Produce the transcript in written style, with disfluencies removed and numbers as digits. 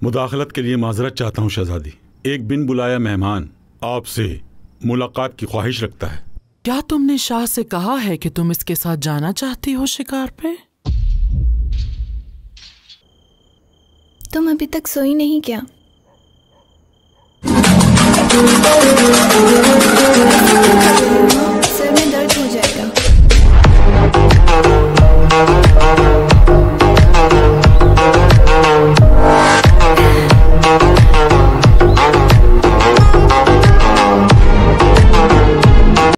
मुदाखलत के लिए माजरत चाहता हूँ शहजादी। एक बिन बुलाया मेहमान आपसे मुलाकात की ख्वाहिश रखता है। क्या तुमने शाह से कहा है कि तुम इसके साथ जाना चाहती हो शिकार पे? तुम अभी तक सोई नहीं क्या?